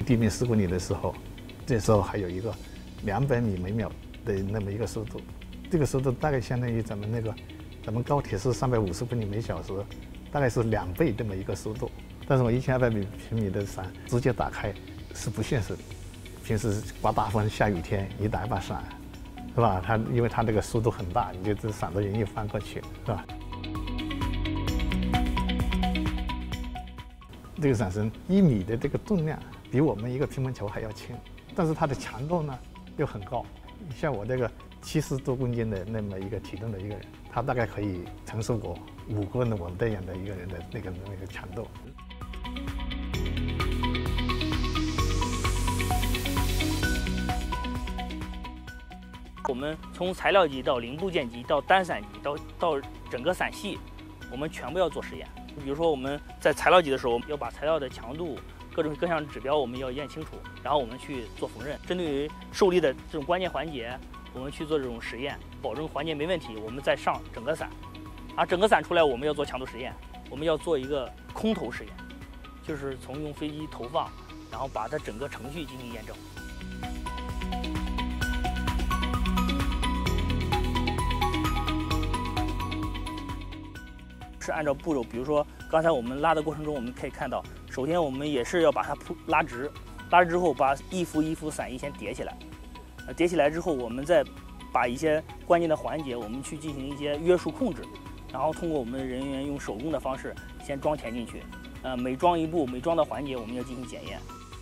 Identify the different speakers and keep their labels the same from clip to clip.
Speaker 1: 地面10公里的时候，这时候还有一个200米每秒的那么一个速度，这个速度大概相当于咱们高铁是350公里每小时，大概是2倍这么一个速度。但是我1200平米的伞直接打开是不现实的。平时刮大风、下雨天，你打一把伞，是吧？因为它这个速度很大，你就这伞都容易翻过去，是吧？这个伞绳1米的这个重量比我们一个乒乓球还要轻，但是它的强度呢又很高。像我这个70多公斤的那么一个体重的一个人，他大概可以承受我5个我这样的一个人的那个强度。
Speaker 2: 我们从材料级到零部件级到单伞级到整个伞系，我们全部要做实验。比如说我们在材料级的时候，要把材料的强度、各项指标我们要验清楚，然后我们去做缝纫。针对于受力的这种关键环节，我们去做这种实验，保证环节没问题，我们再上整个伞。而整个伞出来，我们要做强度实验，我们要做一个空投实验，就是从用飞机投放，然后把它整个程序进行验证。是按照步骤，比如说刚才我们拉的过程中，我们可以看到，首先我们也是要把它拉直，拉直之后把一幅伞翼先叠起来，叠起来之后，我们再把一些关键的环节，我们去进行一些约束控制，然后通过我们人员用手工的方式先装填进去，每装一步，每装的环节我们要进行检验。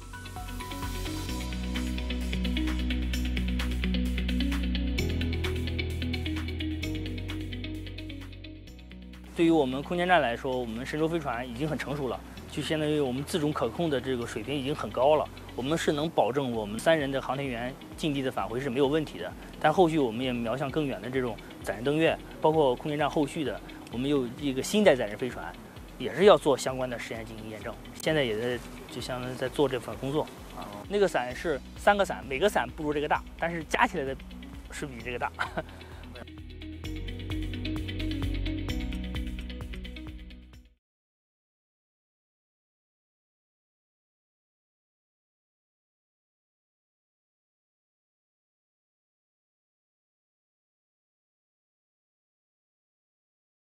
Speaker 2: 对于我们空间站来说，我们神舟飞船已经很成熟了，就相当于我们自主可控的这个水平已经很高了。我们是能保证我们3人的航天员近地的返回是没有问题的。但后续我们也瞄向更远的这种载人登月，包括空间站后续的，我们有一个新代载人飞船，也是要做相关的实验进行验证。现在也在就相当于在做这份工作啊。那个伞是3个伞，每个伞不如这个大，但是加起来的是比这个大。